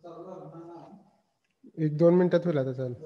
1-2 मिनिटात होईल आता चालू.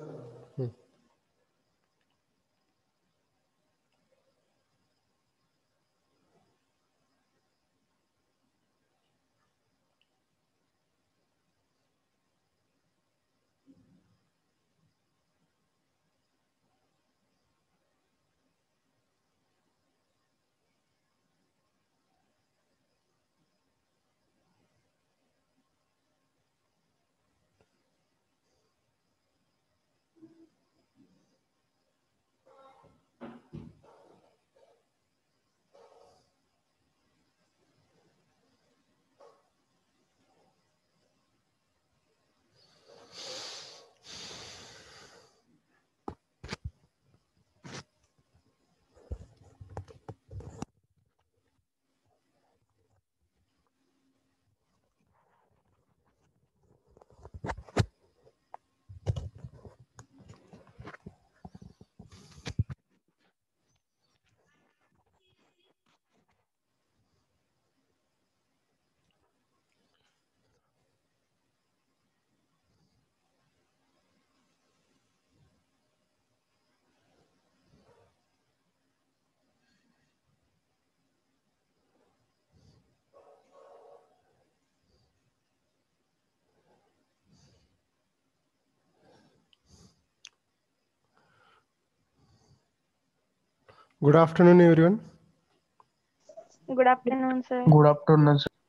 Good afternoon, everyone. Good afternoon, sir. Good afternoon, sir.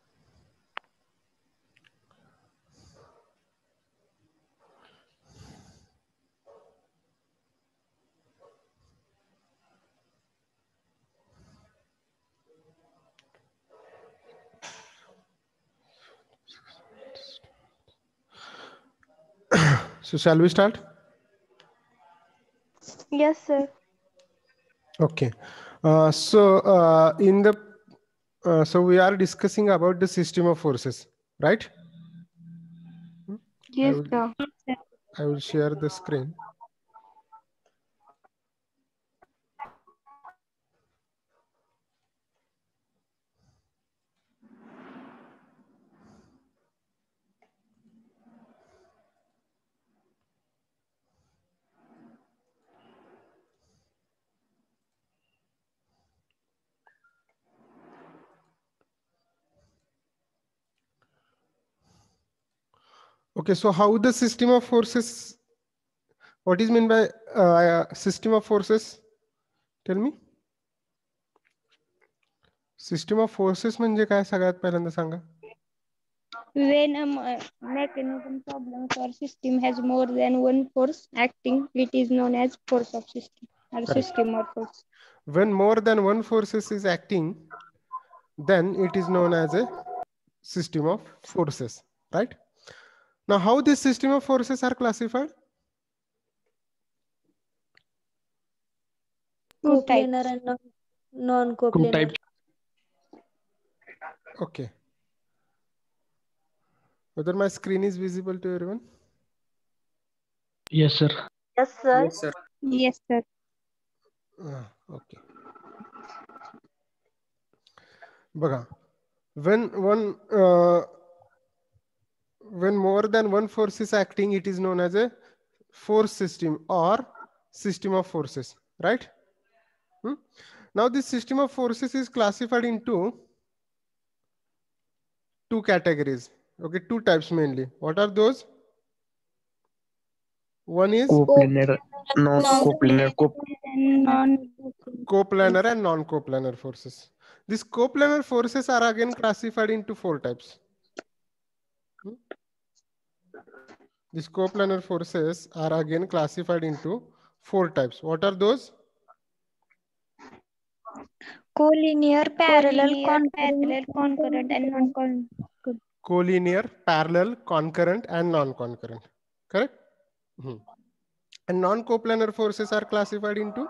So shall we start? Yes, sir. Okay. So we are discussing about the system of forces, right? Yes, sir. I will share the screen. Okay, so how the system of forces, what is meant by system of forces? Tell me. System of forces म्हणजे काय सगळ्यात पहिल्यांदा सांगा. When a mechanism, problem, or system has more than one force acting, it is known as force of system or Correct. system of force. When more than one forces is acting, then it is known as a system of forces, right? Now, how this system of forces are classified? Two types. Coplanar and non-coplanar. Two types. Okay. Whether my screen is visible to everyone? Yes, sir. Yes, sir. Yes, sir. Yes, sir. Okay. Baka. When more than one force is acting, it is known as a force system or system of forces, right? Now this system of forces is classified into two categories. Okay, two types mainly. What are those? One is Coplanar, non-coplanar. coplanar and non-coplanar forces. These coplanar forces are again classified into four types. These coplanar forces are again classified into four types. What are those? Collinear, parallel, concurrent, and non-concurrent. Collinear, parallel, concurrent, and non-concurrent. Correct? And non-coplanar forces are classified into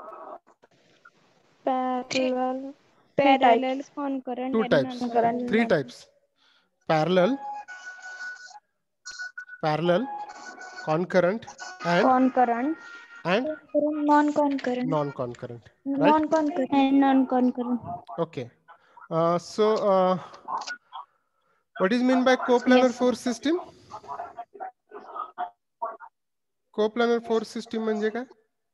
Parallel. Concurrent, two and types. non-concurrent. Three types. Parallel, concurrent, and Non-concurrent. non-concurrent. Right? Non-concurrent. And non-concurrent. Okay. What is mean by coplanar Yes, sir. force system? Coplanar force system म्हणजे काय?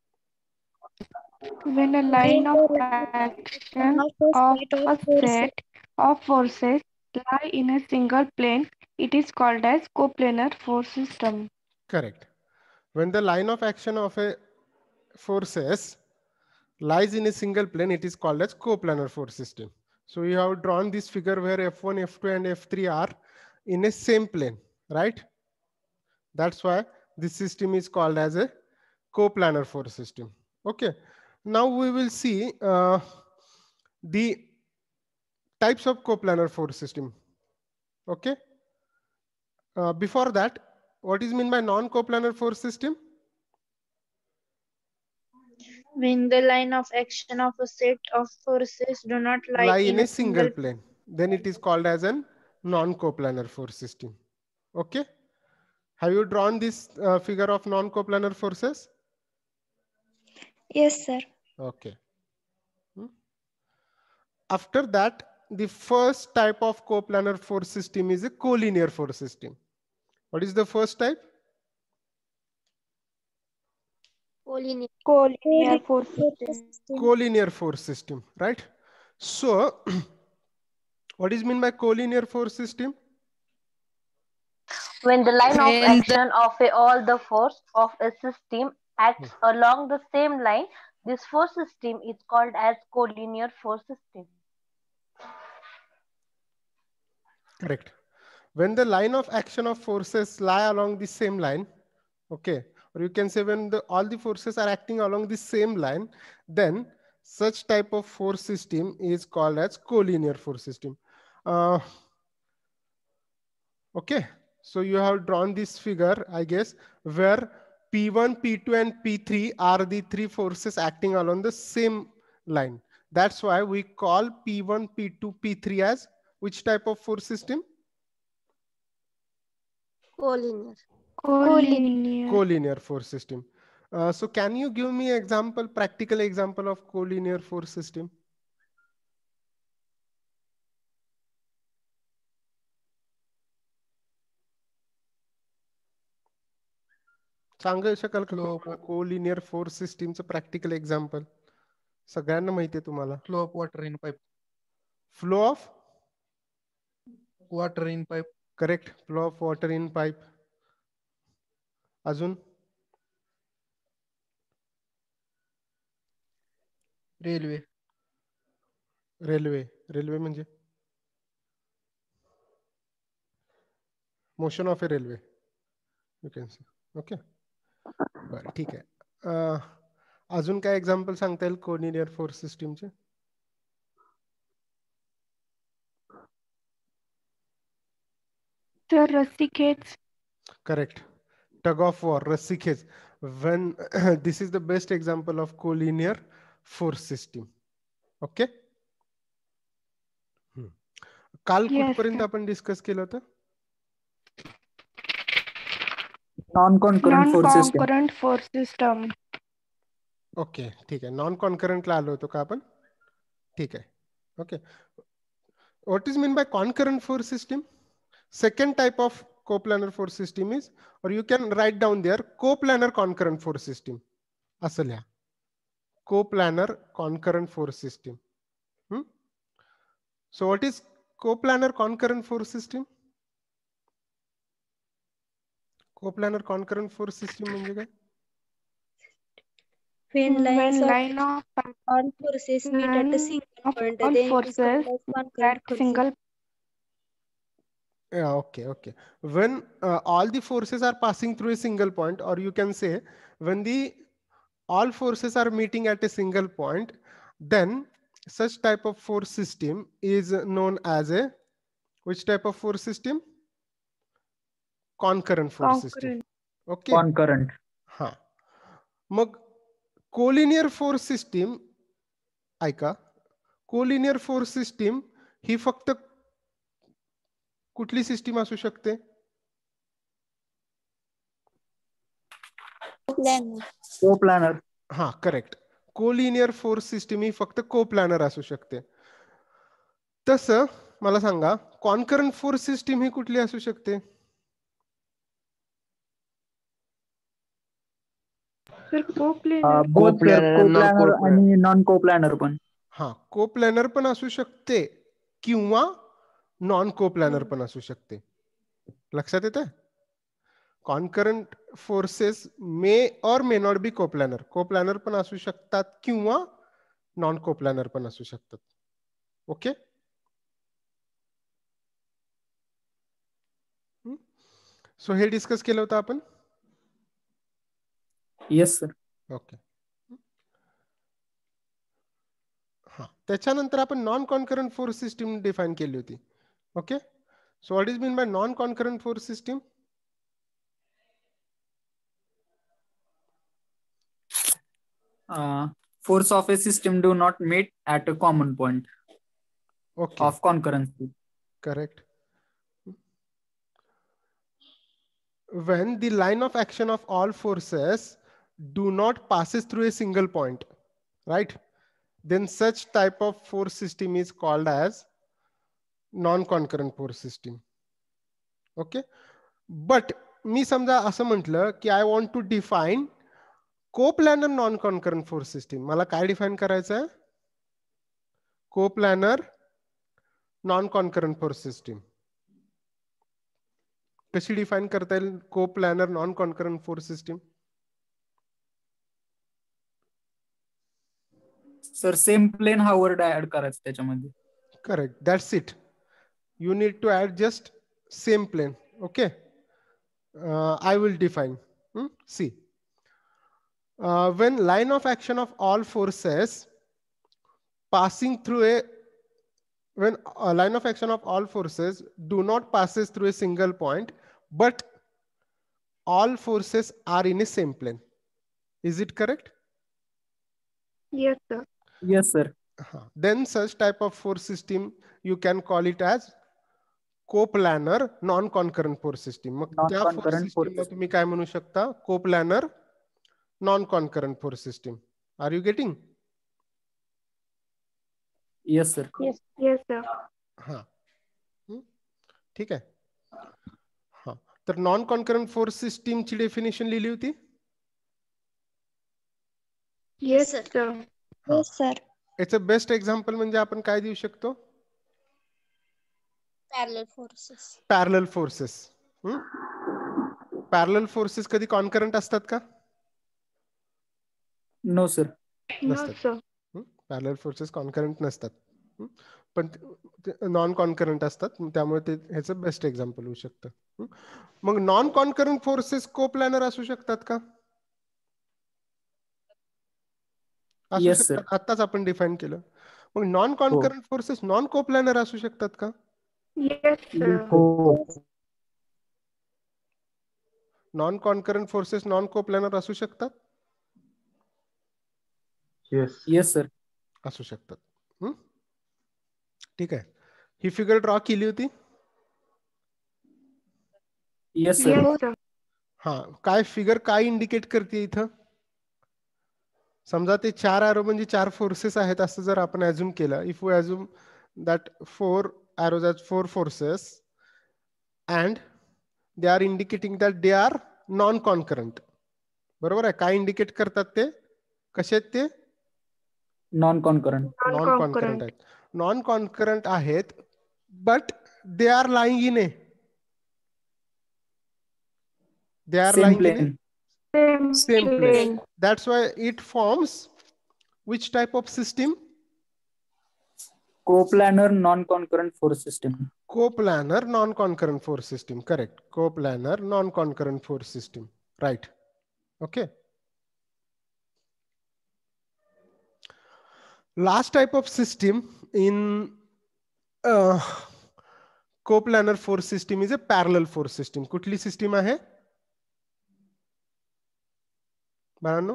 When a line of action of a set of forces lie in a single plane, it is called as coplanar force system. Correct. When the line of action of a forces lies in a single plane, it is called as coplanar force system. So we have drawn this figure where F1, F2, and F3 are in a same plane, right? That's why this system is called as a coplanar force system. Okay. Now we will see the types of coplanar force system. Okay. Before that, what is meant by non-coplanar force system? When the line of action of a set of forces do not lie In a single plane, then it is called as a non-coplanar force system. Okay. Have you drawn this figure of non-coplanar forces? Yes, sir. Okay. After that, the first type of coplanar force system is a collinear force system. What is the first type? Collinear force system. Collinear force system, right? So, what is meant by collinear force system? When the line of action of all the force of a system acts along the same line, this force system is called as collinear force system. Correct. When the line of action of forces lie along the same line, okay, or you can say when all the forces are acting along the same line, then such type of force system is called as collinear force system. Okay, so you have drawn this figure, I guess, where P1, P2, and P3 are the three forces acting along the same line. That's why we call P1, P2, P3 as which type of force system? Collinear. Collinear force system. So can you give me example, practical example of collinear force system? सांगू शकाल का collinear force सिस्टीमचं practical example? सगळ्यांना माहिती आहे तुम्हाला. Flow of water in pipe. Flow of water in pipe. Correct. Flow of water in pipe. अजून? Railway. Railway. Railway म्हणजे motion of a railway, you can see. Okay, बरं, ठीक आहे. अजून काय एक्झाम्पल सांगता येईल कोलिनियर फोर्स सिस्टीमचे? तर रस्सी खेच. करेक्ट. टग ऑफ वॉर, रस्सी खेच. when this is the best example of collinear force system. Okay. काल कुठपर्यंत आपण डिस्कस केलं होतं? Non concurrent force system. Okay, ठीक आहे. नॉन कॉन्करंटला आलो होतो का आपण? ठीक आहे. Okay. What is mean by concurrent force system? Second type of coplanar force system is, or you can write down there, coplanar concurrent force system. असं लिहा. Coplanar concurrent force system. So what is coplanar concurrent force system? Coplanar concurrent force system म्हणजे काय? When line of all forces meet at a single point, all then it is forces called as concurrent at forces. single. Yeah, okay, okay. When all the forces are passing through a single point, or you can say when all forces are meeting at a single point, then such type of force system is known as a which type of force system? Concurrent force system. Okay. Concurrent. हा. मग collinear force system ऐका, collinear force system ही फक्त कुठली system असू शकते? Coplanar. हा, correct. Collinear force system ही फक्त कोप्लॅनर असू शकते. तसं मला सांगा कॉन्करंट फोर्स सिस्टीम ही कुठली असू शकते? Sir coplanar. Both sir, Co-planar, coplanar non-co-planar. आणि नॉन कोप्लॅनर पण. हा, कोप्लॅनर पण असू शकते किंवा नॉन कोप्लॅनर पण असू शकते. लक्षात येते? Concurrent forces may or may not be coplanar. Coplanar पण असू शकतात किंवा नॉन कोप्लॅनर पण असू शकतात. ओके. सो हे डिस्कस केलं होतं आपण. Yes sir. ओके. हा, त्याच्यानंतर आपण non concurrent force system define केली होती. Okay. So what is mean by non concurrent force system? Force of a system do not meet at a common point Okay, of concurrency. correct. When the line of action of all forces do not passes through a single point, right? Then such type of force system is called as non-concurrent force system. Okay. But मी समजा असं म्हटलं की I want to define coplanar non-concurrent force system. मला काय define करायचं आहे? coplanar non-concurrent force system. कशी डिफाइन करता येईल coplanar non concurrent force system? Sir same plane हा वर्ड ऍड करायचा त्याच्यामध्ये. Correct, that's it. You need to add just same plane. Okay. I will define. See, when line of action of all forces passing through a when a line of action of all forces do not passes through a single point, but all forces are in a same plane. Is it correct? Yes, sir. Yes, sir. Then such type of force system you can call it as coplanar non-concurrent force system. मग त्या force system ला तुम्ही काय म्हणू शकता? Coplanar non-concurrent force system. Are you getting? Yes, sir. Yes, yes, sir. हाँ, ठीक आहे. हाँ, तर नॉन कॉन्करंट फोर्स सिस्टीम ची डेफिनेशन लिहिली होती. Yes, sir. Yes, sir. याचं बेस्ट एक्झाम्पल म्हणजे आपण काय देऊ शकतो? Parallel forces. Parallel forces. Parallel forces कधी कॉन्करंट असतात का? No sir. No, sir. Parallel forces concurrent नसतात, पण नॉन कॉन्करंट असतात. त्यामुळे ते ह्याचं बेस्ट एक्झाम्पल होऊ शकतं. मग नॉन कॉन्करंट फोर्सेस कोप्लॅनर असू शकतात का? असू Yes, sir. शकतात. आत्ताच आपण डिफाइन केलं. मग non concurrent forces non coplanar असू शकतात का? Yes, sir. Non concurrent forces non coplanar असू शकतात? Yes, sir. असू शकतात. ठीक आहे. ही फिगर ड्रॉ केली होती. Yes, sir. Yes, sir. हा, काय फिगर काय इंडिकेट करते इथं? समजा ते 4 एरो म्हणजे 4 फोर्सेस आहेत असं जर आपण अज्युम केलं. If we assume that 4 arrows as 4 forces and they are indicating that they are non concurrent. बरोबर आहे? काय इंडिकेट करतात ते? कसे आहेत ते? Non concurrent. नॉन कॉन्करंट आहेत. नॉन कॉन्करंट आहेत, but they are lying in a same plane. That's why it forms which type of system? Coplanar non-concurrent force system. Coplanar non-concurrent force system. Correct. Coplanar non-concurrent force system. Right. Okay. Last type of system in coplanar force system is a parallel force system. कुठली system आहे? बाळांनो?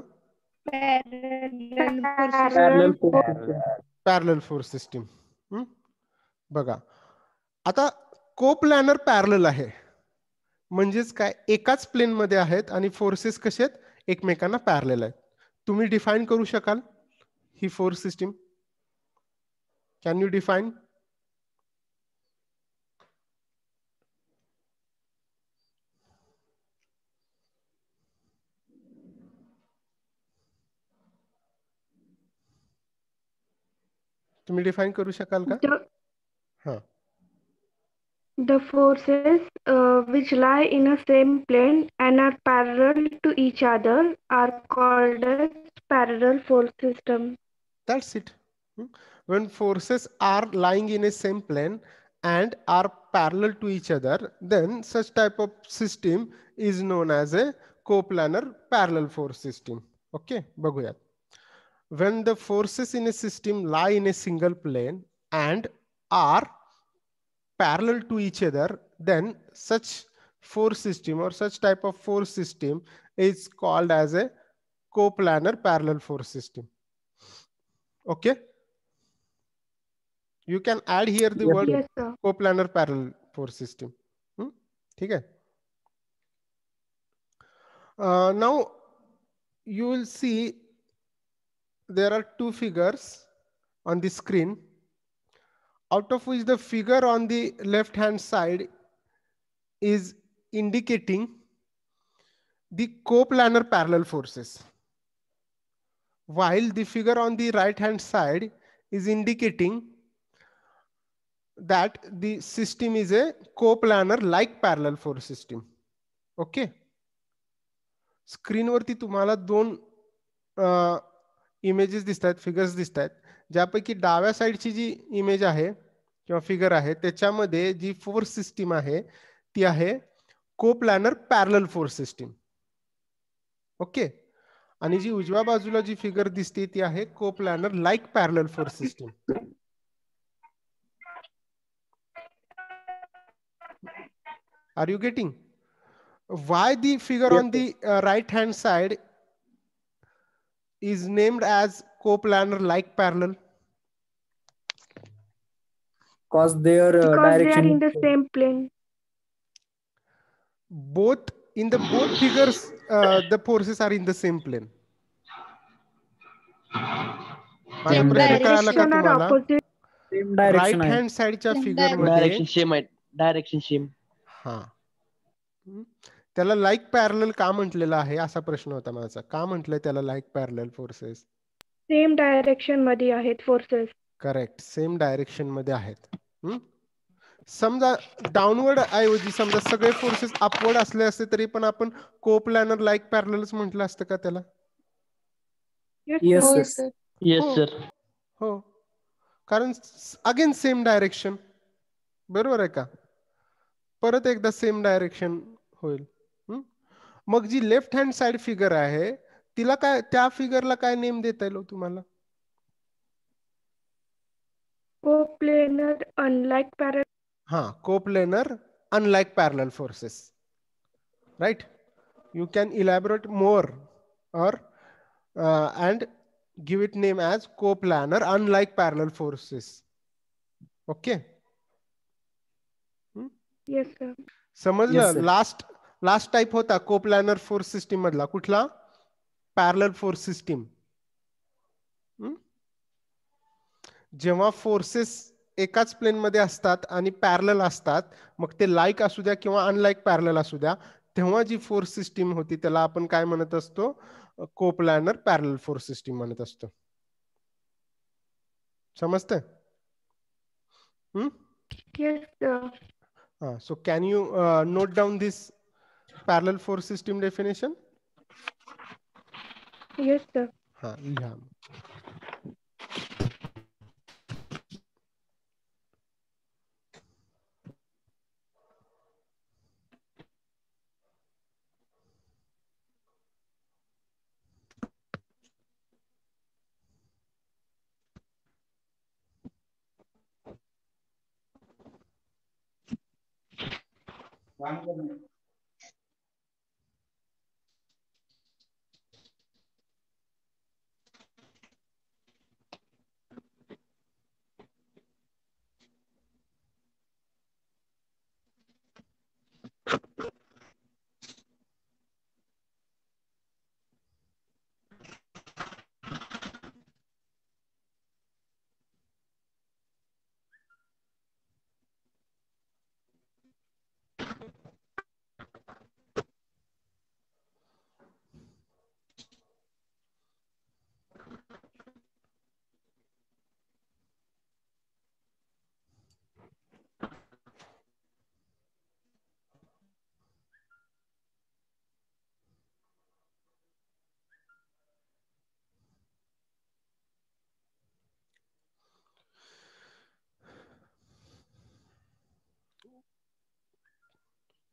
Parallel force system. बघा आता coplanar parallel आहे म्हणजेच काय, एकाच plane मध्ये आहेत आणि फोर्सेस कसे आहेत? एकमेकांना पॅरलल आहेत. तुम्ही डिफाइन करू शकाल ही force system? Can you define? तुम्ही डिफाईन करू शकाल का? The, हा. the forces which lie in a same plane and are parallel to each other are called as parallel force system. That's it. When forces are lying in a same plane and are parallel to each other, then such type of system is known as a coplanar parallel force system. Okay, बघूयात. When the forces in a system lie in a single plane and are parallel to each other, then such force system or such type of force system is called as a coplanar parallel force system. Okay. You can add here the Yes, word Yes, sir. coplanar parallel force system. ठीक है. Now you will see there are two figures on the screen, out of which the figure on the left hand side is indicating the coplanar parallel forces, while the figure on the right hand side is indicating that the system is a coplanar like parallel force system. Okay. स्क्रीनवरती तुम्हाला दोन images दिसत आहेत, figures दिसत आहेत, ज्यापैकी डाव्या साईडची जी image आहे किंवा figure आहे त्याच्यामध्ये जी फोर्स सिस्टीम आहे ती आहे coplanar parallel force system. Okay. आणि जी उजव्या बाजूला जी फिगर दिसते ती आहे coplanar like parallel force system. Are you getting? Why the figure yes, on the right hand side is named as coplanar like parallel? Because their Because they are direction in the is same plane. Both in the both figures the forces are in the same plane. माझा Same प्रश्न कळाला का Direction are तुम्हाला? opposite. same direction right आहे. Hand साइडच्या Same figure मध्ये direction same आहे, direction same. हा. त्याला लाईक पॅरलल का म्हटलेलं आहे असा प्रश्न होता माझा. का म्हटलंय त्याला like parallel forces? Same direction मध्ये आहेत फोर्सेस. करेक्ट, सेम डायरेक्शन मध्ये आहेत. समजा डाऊनवर्ड ऐवजी समजा सगळे फोर्सेस अपवर्ड असले असते तरी पण आपण कोप्लॅनर लाईक पॅरलल्स म्हटलं असतं का त्याला? Yes, हो sir. सर. येस हो. सर. हो, कारण अगेन सेम डायरेक्शन. बरोबर आहे का? परत एकदा सेम डायरेक्शन होईल. मग जी लेफ्ट हँड साइड फिगर आहे तिला काय, त्या फिगरला काय नेम देता येईल तुम्हाला? Coplanar unlike parallel. हा, coplanar unlike parallel forces. Right. You can elaborate more or and give it name as coplanar unlike parallel forces. Okay. Yes sir. समजलं? Yes, sir. लास्ट टाइप होता कोप्लॅनर फोर्स सिस्टीम मधला कुठला? Parallel force system. जेव्हा forces एकाच plane मध्ये असतात आणि parallel असतात, मग ते लाईक असू द्या किंवा अनलाईक पॅरलल असू द्या, तेव्हा जी फोर्स सिस्टीम होती त्याला आपण काय म्हणत असतो? कोप्लॅनर पॅरलल फोर्स सिस्टीम म्हणत असतो. समजतंय? Yes sir. So can you note down this parallel force system definition? Yes sir. हा, लिहा.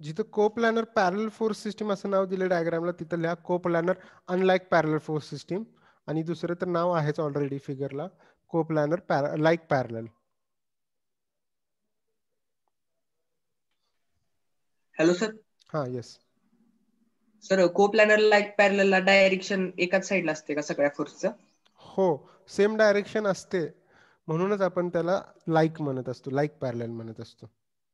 जिथं कोप्लॅनर पॅरल फोर्स सिस्टीम असं नाव दिलं डायग्रामला, तिथं लिहा coplanar unlike parallel force system. आणि दुसरं तर नाव आहेच ऑलरेडी फिगरला, coplanar like parallel. Hello sir. हा येस सर कोप्लॅनर लाईक पॅरलला डायरेक्शन एकाच साईडला असते का सगळ्या फोर्सचं? हो, सेम डायरेक्शन असते, म्हणूनच आपण त्याला लाईक म्हणत असतो, लाईक पॅरल म्हणत असतो.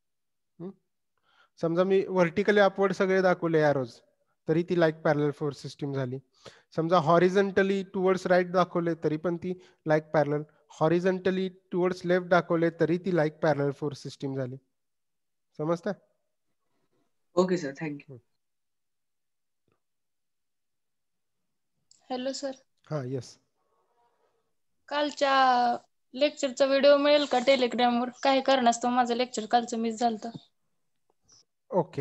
समजा मी व्हर्टिकली अपवर्ड सगळे दाखवले एरोज, तरी ती लाईक पॅरल फोर्स सिस्टीम झाली. समजा हॉरिझॉन्टली टुवर्ड्स राईट दाखवले तरी पण ती like parallel, horizontally towards left दाखवले तरी ती लाईक पॅरल फोर्स सिस्टीम झाली. समजतं? Okay sir, thank you. Hello sir. हा येस. कालच्या लेक्चरचा व्हिडिओ मिळेल का टेलिग्रामवर? काही कारणास्तव माझं लेक्चर कालचं मिस झालं. ओके.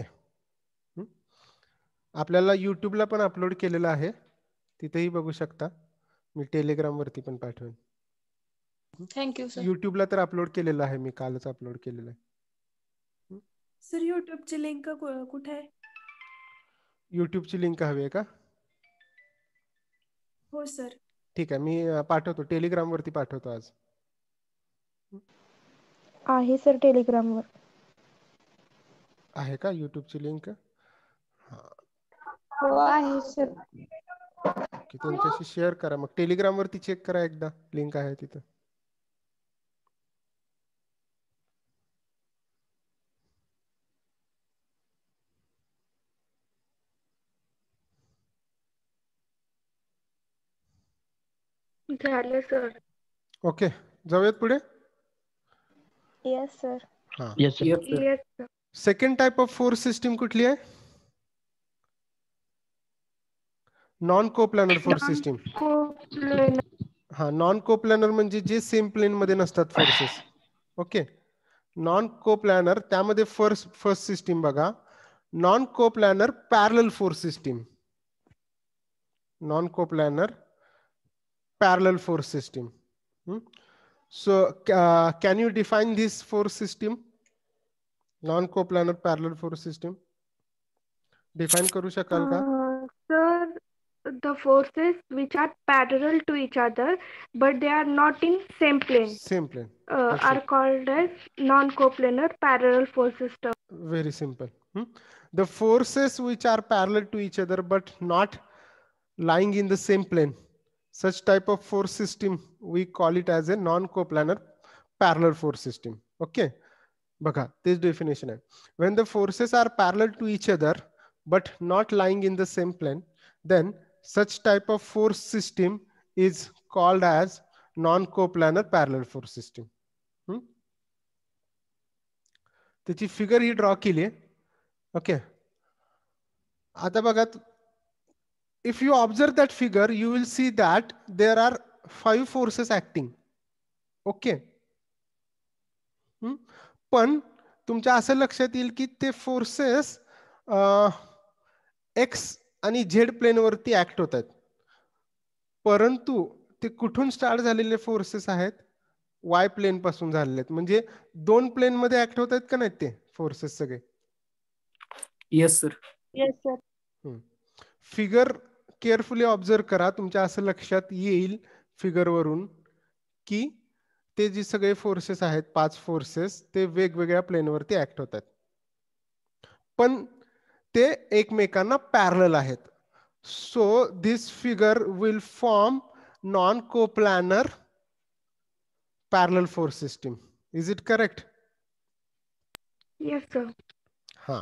आपल्याला युट्यूबला पण अपलोड केलेलं आहे, तिथेही बघू शकता. मी टेलिग्राम वरती पण पाठवेन. Thank you sir. युट्यूबला तर अपलोड केलेलं आहे, मी कालच अपलोड केलेलं आहे. सर युट्यूबची लिंक कुठे आहे? युट्यूबची लिंक हवी आहे का? हो सर. ठीक आहे, मी पाठवतो, टेलिग्राम वरती पाठवतो आज. आहे सर टेलिग्रामवर. आहे का युट्यूबची लिंक? हो आहे सर. ओके, त्यांच्याशी शेअर करा, मग टेलिग्राम वरती चेक करा एकदा, लिंक आहे तिथं. झालं सर. ओके, जाऊयात पुढे. Yes sir. हा Yes, sir. Yes sir. Second type of force system कुठली आहे? Non coplanar force system. हा, नॉन कोप्लॅनर म्हणजे जे सेम प्लेन मध्ये नसतात फोर्सेस. ओके, नॉन कोप्लॅनर, त्यामध्ये फर्स्ट सिस्टीम बघा, non coplanar parallel force system. Non coplanar parallel force system. So can you define this force system? Non-coplanar parallel force system. Define करू शकाल का? Sir, the forces which are parallel to each other but they are not in same plane Same plane. are called as non-coplanar parallel force system. Very simple. The forces which are parallel to each other but not lying in the same plane, such type of force system we call it as a non-coplanar parallel force system. Okay, बघा तेच definition आहे. When the forces are parallel to each other but not lying in the same plane, then such type of force system is called as non-coplanar parallel force system. त्याची figure ही draw केली आहे. Okay, आता बघा, if you observe that figure you will see that there are 5 forces acting. Okay, पण तुमच्या असं लक्षात येईल की ते फोर्सेस एक्स आणि झेड प्लेन वरती ऍक्ट होत आहेत, परंतु ते कुठून स्टार्ट झालेले फोर्सेस आहेत? वाय प्लेन पासून झालेले आहेत. म्हणजे दोन प्लेन मध्ये ऍक्ट होत आहेत का नाहीत ते फोर्सेस सगळे? Yes sir. Yes sir. Figure carefully observe करा, तुमच्या असं लक्षात येईल फिगर वरून की ते जे सगळे फोर्सेस आहेत, 5 फोर्सेस, ते वेगवेगळ्या प्लेनवरती ऍक्ट होतात, पण ते एकमेकांना पॅरलल आहेत. So this figure will form non coplanar parallel force system. Is it correct? Yes sir. Ha.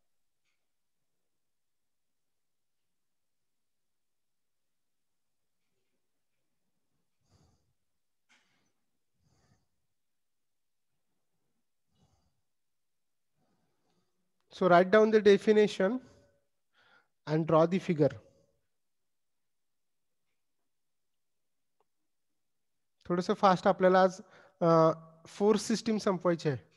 So write down the definition and draw the figure. थोडंसं फास्ट आपल्याला आज फोर्स सिस्टीम संपवायची आहे.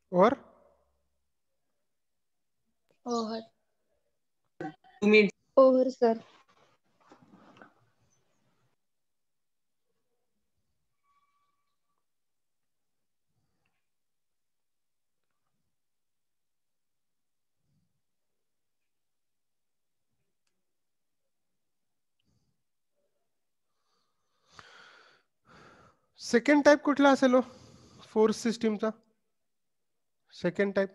or over. तुम्ही Over, sir. Second type कुठला असेल हो force सिस्टीमचा? Second type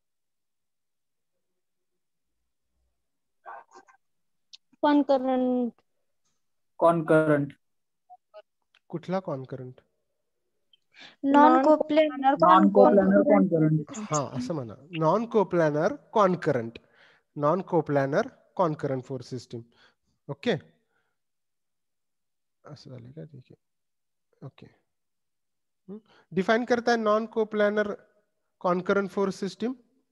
Concurrent. Concurrent. कुठला concurrent? Non-coplanar Non-coplanar concurrent. concurrent. हा असं म्हणा, non coplanar concurrent. Non coplanar concurrent force system. Okay, असं झालं का? ठीक आहे. ओके, डिफाइन करताय non coplanar concurrent force system.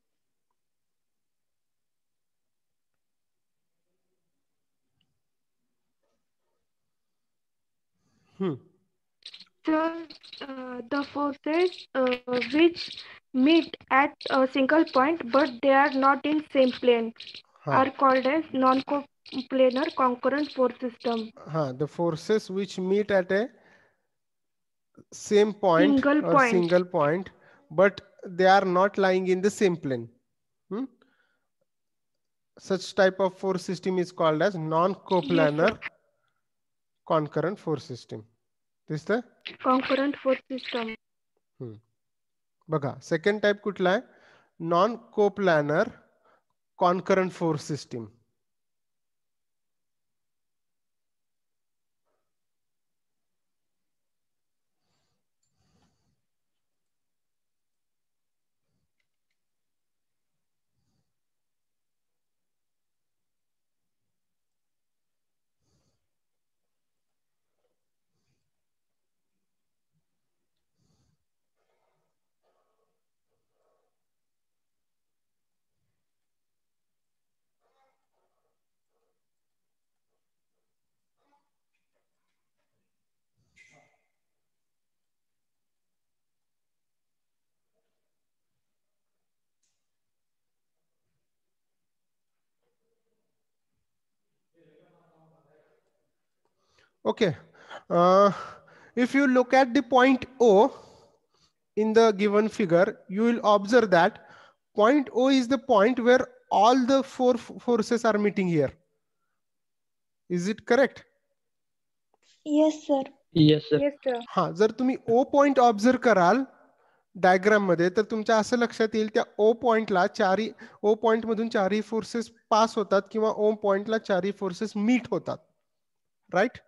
So, the forces which meet at a single point but they are not in same plane हाँ are called as non-coplanar concurrent force system. हाँ, the forces which meet at a same point Single or point. single point but they are not lying in the same plane. Such type of force system is called as Yes, non-coplanar sir. concurrent force system. This the Concurrent force system. बघा second type कुठला आहे? Non coplanar concurrent force system. Okay, if you look at the point O in the given figure, you will observe that point O is the point where all the four forces are meeting here. Is it correct? Yes, sir. Yes, sir. Yes, sir. हा, जर तुम्ही O point observe कराल diagram मध्ये तर तुमच्या असं लक्षात येईल त्या ओ पॉइंटला चारही ओ पॉइंट मधून चारही फोर्सेस पास होतात किंवा ओ पॉइंटला चारही फोर्सेस मीट होतात. Right?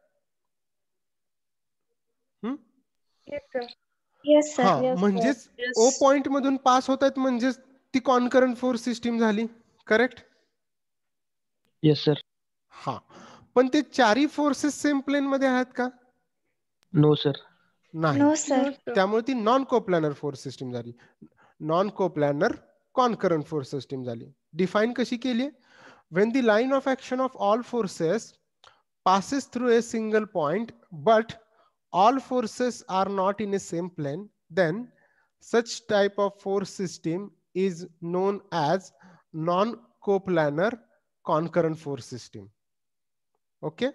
Yes, sir. Yes, sir. हा, Yes, sir. म्हणजेच Yes. ओ पॉइंट मधून पास होत आहेत म्हणजेच ती कॉन्करंट फोर्स सिस्टीम झाली. करेक्ट? Yes, sir. हा, पण ते चारही फोर्सेस सेम प्लेन मध्ये आहेत का? No, sir. नाही. No, sir. No, sir. त्यामुळे ती नॉन कोप्लॅनर फोर्स सिस्टीम झाली. Non coplanar concurrent force system झाली. डिफाइन कशी केली? when the line of action of all forces passes through a single point but all forces are not in a same plane, then such type of force system is known as non coplanar concurrent force system. Okay,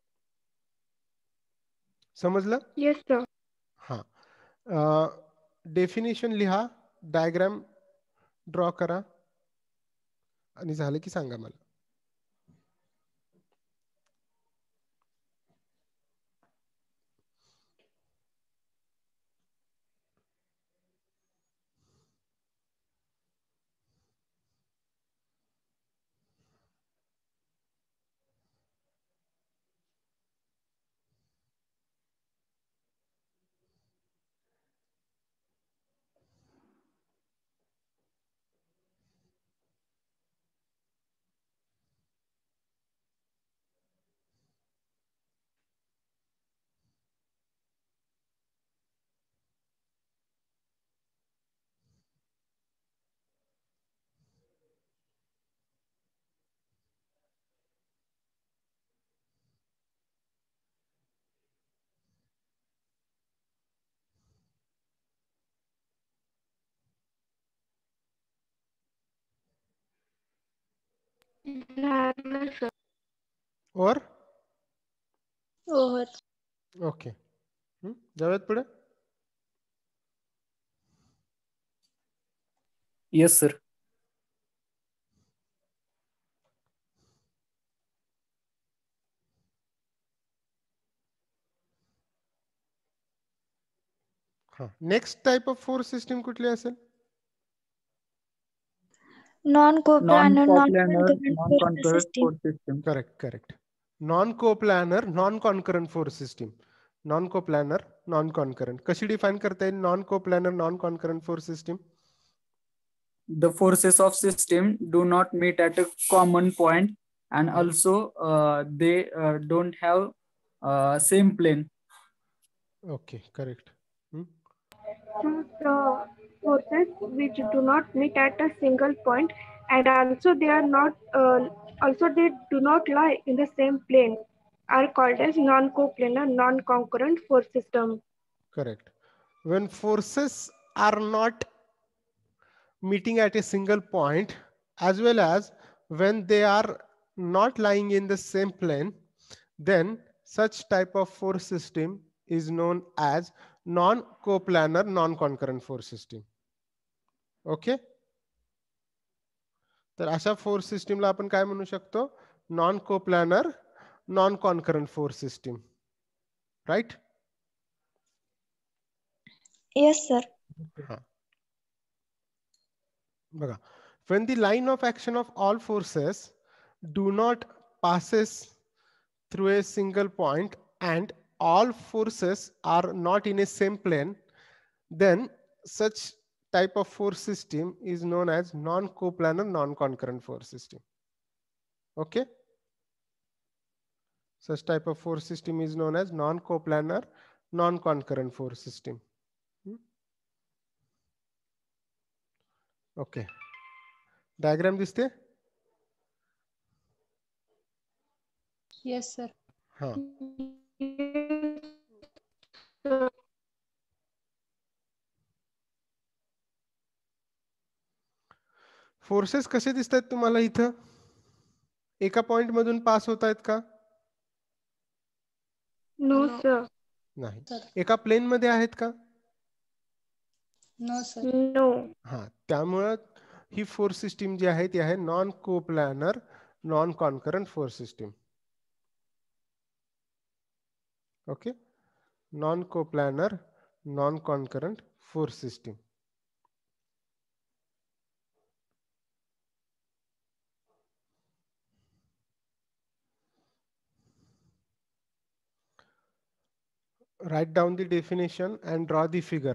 समजलं? Yes, sir. हा, definition लिहा, diagram draw करा आणि झालं की सांगा मला. झालं sir. or over. okay. जाऊयात पुढे. Yes, sir. Next type of force system कुठली असेल? Non-coplanar, Non-coplanar, non-concurrent force non-concurrent system. force system. Correct. Non-coplanar, non-concurrent force system. Non-coplanar, non-concurrent. कशी डिफाइन करता येईल non-coplanar, non-concurrent force system? The forces of system do not meet at a common point, and also they don't have same plane. Okay, correct. So the forces which do not meet at a single point, and also they are not also they do not lie in the same plane, are called as non-coplanar, non-concurrent force system. Correct. When forces are not meeting at a single point, as well as when they are not lying in the same plane, then such type of force system is known as non-coplanar, non-concurrent force system. Okay, तर अशा force सिस्टीमला आपण काय म्हणू शकतो? Non coplanar, non concurrent force system. Right? Yes, sir. बघा, when the line of action of all forces do not passes through a single point and all forces are not in a same plane, then such type of force system is known as non-coplanar, non-concurrent force system. Okay? Such type of force system is known as non-coplanar, non-concurrent force system. Okay. Diagram दिसते? Yes, sir. हाँ. Forces कसे दिसतात तुम्हाला इथं? एका point मधून pass होत आहेत का? No, sir. नाही. एका प्लेन मध्ये आहेत का? No, sir. No. हा, त्यामुळे ही फोर्स सिस्टीम जी आहे ती आहे non coplanar, non concurrent force system. Okay, non coplanar, non concurrent force system. Write down the definition and draw the figure.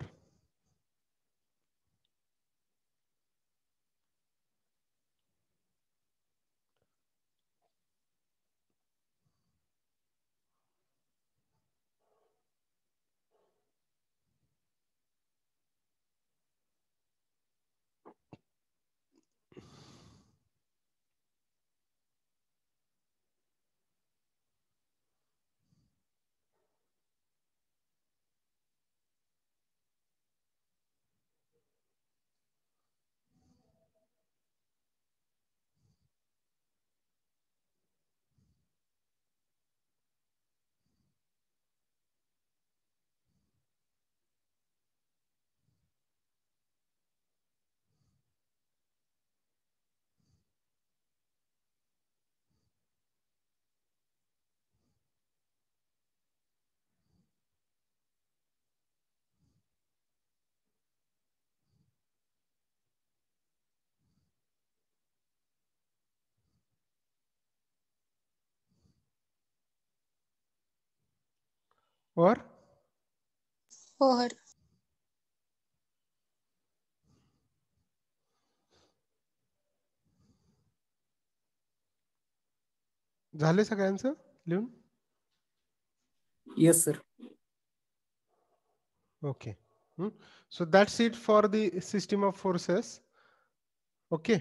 और Over. झाले सगळ्यांचं लिहून? Yes, sir. Okay. So that's it for the system of forces. Okay.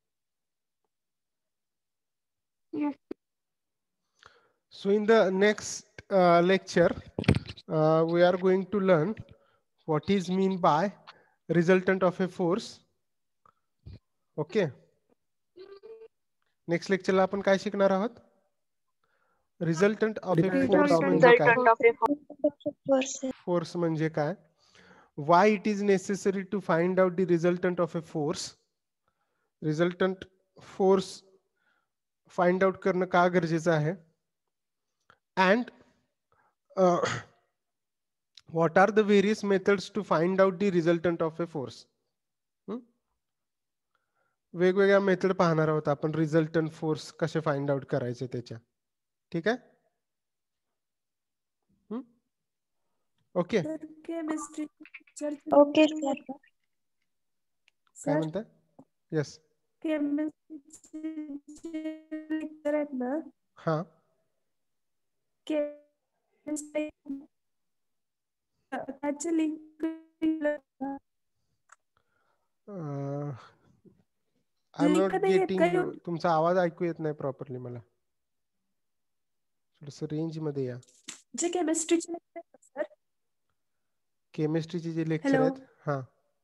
Yes. So in the next lecture, we are going to learn what is mean by resultant of a force. Okay. Next लेक्चरला आपण काय शिकणार आहोत? Resultant of a Resultant force of म्हणजे काय? Forces. Force म्हणजे काय? Why it is necessary to find out the resultant of a force? Resultant force find out करणं का गरजेचं आहे? And what are the various methods to find out the resultant of a force? वेगवेगळ्या method पाहणार आहोत आपण resultant force कसे find out करायचे त्याच्या. ठीक आहे? ओके. Chemistry okay sir. काय म्हणता? येस. केमिस्ट्रीचे लेक्चर आहेत ना, हा. त्याचे लिंक आय एम नॉट नाही येत गेटिंग का यू. तुमचा आवाज ऐकू येत नाही प्रॉपरली मला. थोडस रेंज मध्ये या. जे केमिस्ट्रीचे लेक्चर आहेत सर, केमिस्ट्रीचे जे लेक्चर हॅलो, आहेत. हा.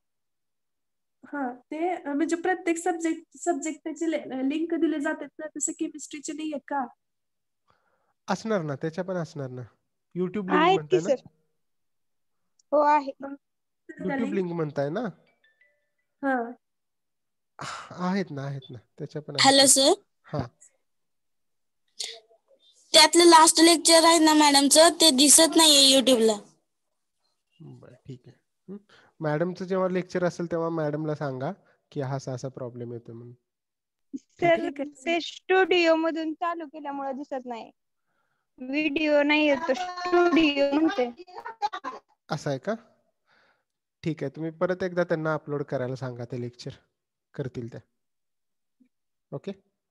हा ते म्हणजे प्रत्येक सब्जेक्टचे लिंक दिले जातात ना, तसं केमिस्ट्रीचे नाही आहेत का? असणार ना, त्याच्या पण असणार ना. युट्यूब लिंक आहेत म्हणताय की ना? सर. हो आहे. युट्यूब लिंक म्हणताय ना? हा. आहेत ना, आहेत ना, त्याच्या पण आहेत. Hello sir. हा. त्यातलं लास्ट लेक्चर आहे ना मॅडमचं, ते दिसत नाहीये युट्यूबला. बरं ठीक आहे. मॅडमचं जेव्हा लेक्चर असेल तेव्हा मॅडमला सांगा की हा असा प्रॉब्लेम येतो म्हणून. सर ते स्टुडिओ मधून चालू केल्यामुळे दिसत नाही. व्हिडिओ नाही येतो, स्टुडिओ म्हणते. असं आहे का? ठीक आहे, तुम्ही परत एकदा त्यांना अपलोड करायला सांगा, ते लेक्चर करतील त्या. ओके.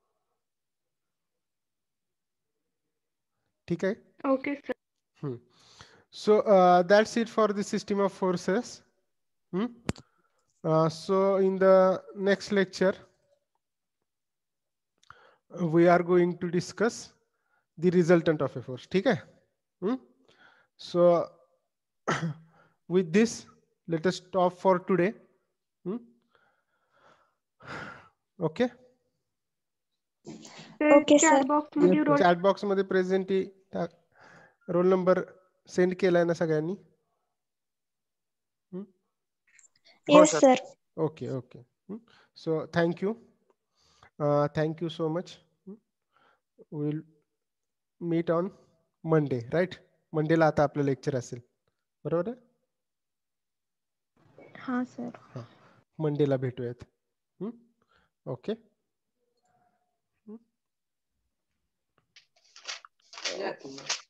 ठीक आहे. Okay, sir. So that's it for the system of forces. So in the next lecture we are going to discuss the resultant of a force. ठीक है? So with this let us stop for today. Okay. Okay sir. Chat box मध्ये present roll number send केलाय ना सगळ्यांनी? Yes sir. Okay, okay. So thank you. Thank you so much. We'll meet on Monday, right? Monday ला आता आपलं lecture असेल, बरोबर आहे? हा सर. हा, मंडेला भेटूयात. ओके.